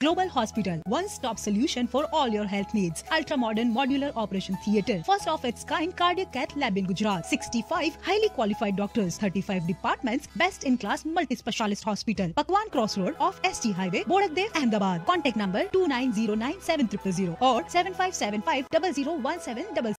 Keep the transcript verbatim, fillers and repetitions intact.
Global Hospital, one-stop solution for all your health needs. Ultra-modern modular operation theatre, first of its kind cardiac cath lab in Gujarat. sixty-five highly qualified doctors, thirty-five departments, best-in-class multi-specialist hospital. Pakwan Crossroad off S T Highway, Bodakdev, Ahmedabad. Contact number two nine zero nine seven zero zero zero or seven five seven five zero zero one seven zero zero.